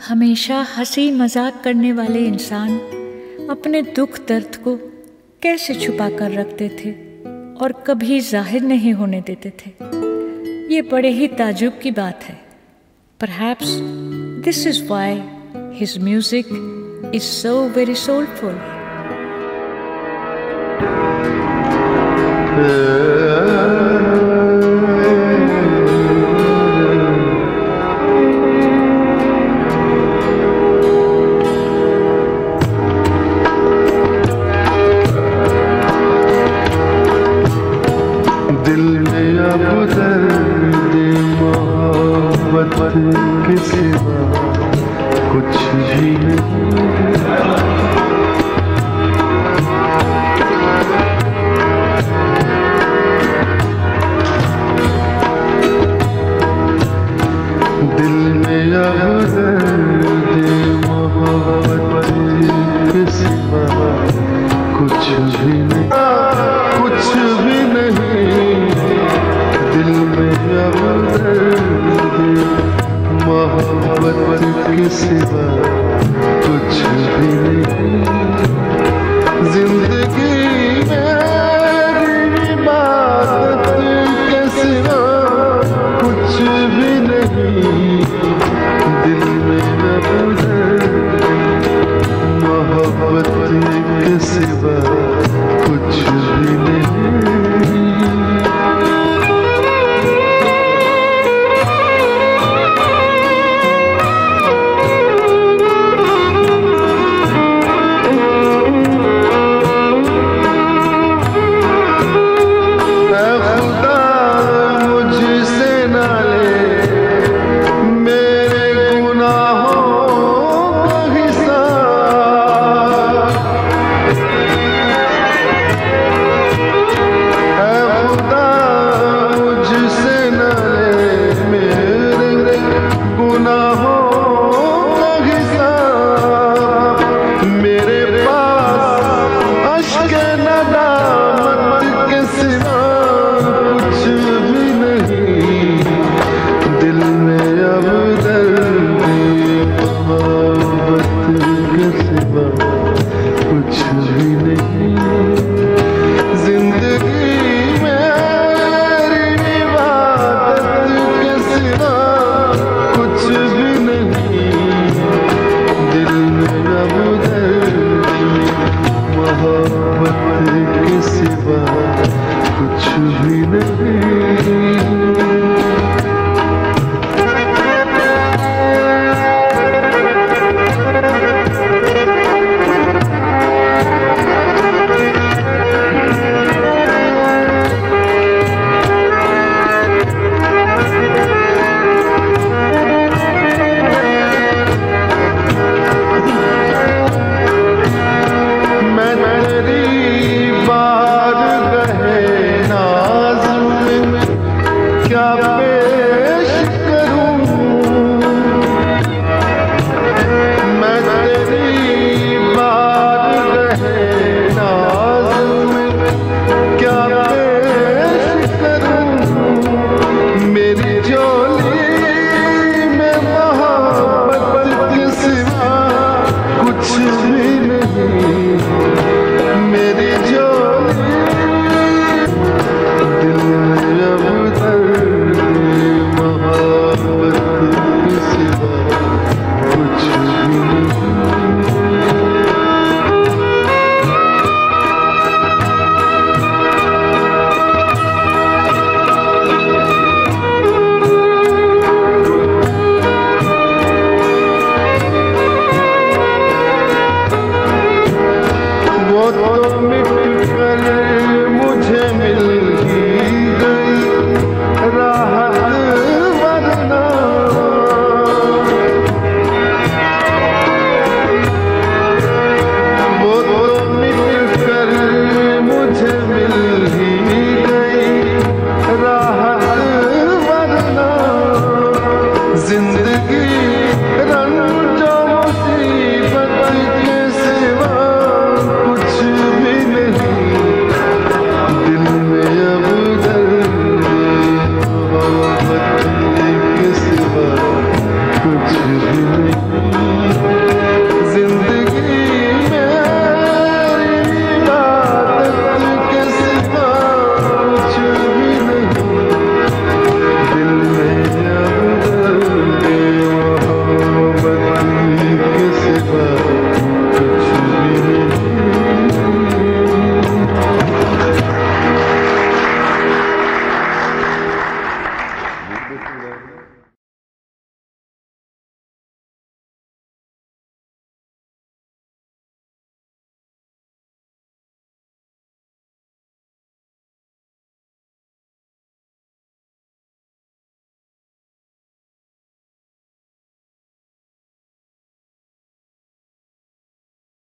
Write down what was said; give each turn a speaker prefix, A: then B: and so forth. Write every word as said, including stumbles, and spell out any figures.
A: हमेशा हंसी मजाक करने वाले इंसान अपने दुख दर्द को कैसे छुपा कर रखते थे और कभी जाहिर नहीं होने देते थे। ये बड़े ही ताजुब की बात है। Perhaps this is why his music is so very soulful.
B: दिल में अब दर्द मोहब्बत के सिवा कुछ भी नहीं। दिल में अब दर्द मोहब्बत के सिवा कुछ भी नहीं, कुछ भी नहीं। दिल में अब दर्द मोहब्बत के सिवा कुछ भी नहीं।